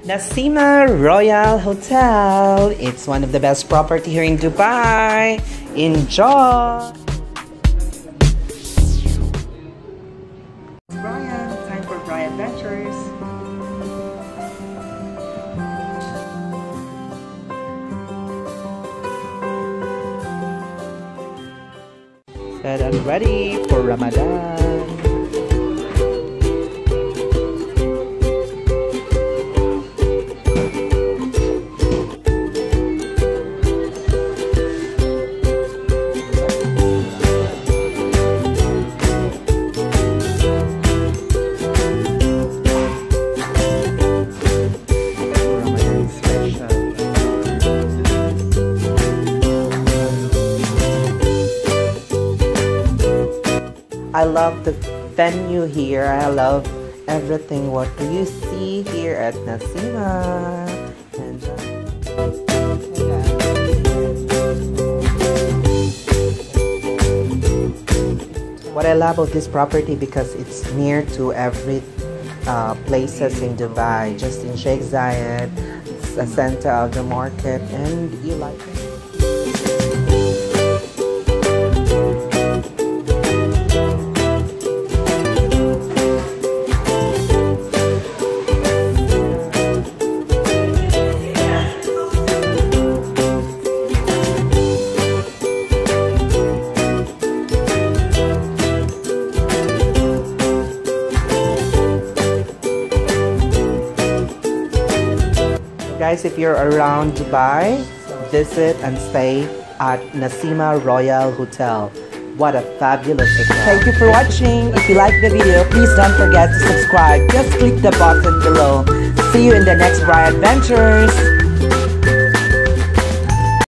Nassima Royal Hotel. It's one of the best property here in Dubai. Enjoy! Brian, time for briadventurez. Set and ready for Ramadan. I love the venue here. I love everything what you see here at Nassima. And what I love about this property because it's near to every places in Dubai, just in Sheikh Zayed, it's the center of the market, and you like it. Guys, if you're around Dubai, visit and stay at Nassima Royal Hotel. What a fabulous hotel. Thank you for watching. If you like the video, please don't forget to subscribe. Just click the button below. See you in the next briadventurez.